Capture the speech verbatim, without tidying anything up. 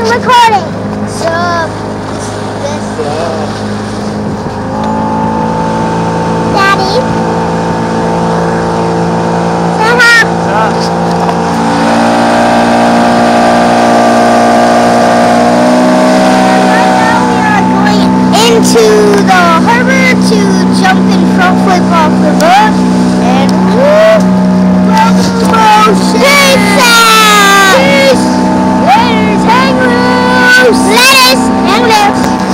recording. So, this is Daddy. Into the harbor to jump in front flip off the boat and woo! Peace out! Peace! Laters, hang loose! Lettuce, hang loose!